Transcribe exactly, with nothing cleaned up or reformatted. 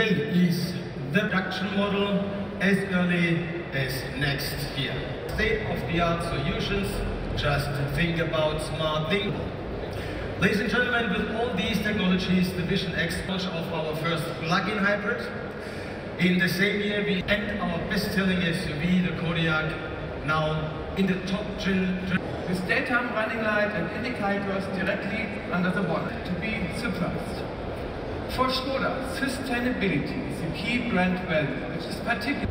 Today is the production model as early as next year. State-of-the-art solutions, just think about smart thinking. Ladies and gentlemen, with all these technologies, the Vision X launch of our first plug-in hybrid. In the same year, we end our best-selling S U V, the Kodiaq, now in the top gen. With daytime running light and indicators directly under the bonnet, to be surprised. For Skoda, sustainability is a key brand value, which is particularly